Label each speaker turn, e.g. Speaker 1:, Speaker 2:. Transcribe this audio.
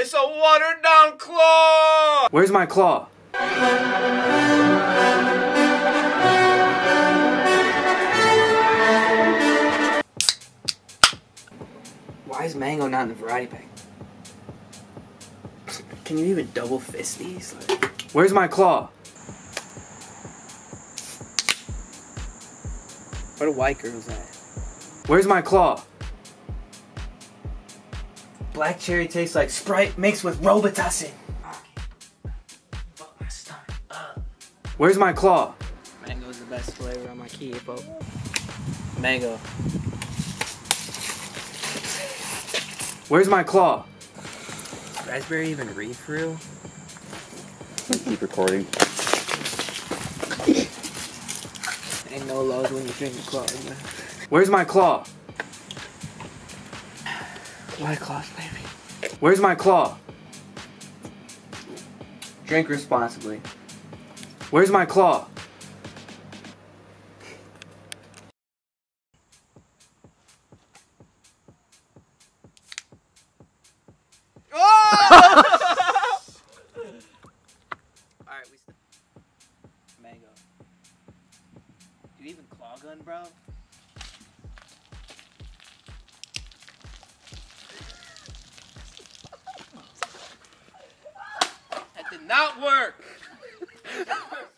Speaker 1: It's a watered down claw!
Speaker 2: Where's my claw? Why is mango not in the variety pack? Can you even double fist these? Where's my claw? Where the white girls at? Where's my claw? Black cherry tastes like Sprite mixed with Robitussin. Fuck my stomach up. Where's my claw? Mango's the best flavor on my key, folks. Mango. Where's my claw? Is raspberry even read for real?
Speaker 3: Keep recording.
Speaker 2: Ain't no lows when you drink the claw, man. Where's my claw? White claws, baby. Where's my claw? Drink responsibly. Where's my claw?
Speaker 1: Oh!
Speaker 2: Alright, we mango. Do you even claw gun, bro?
Speaker 1: That did not work!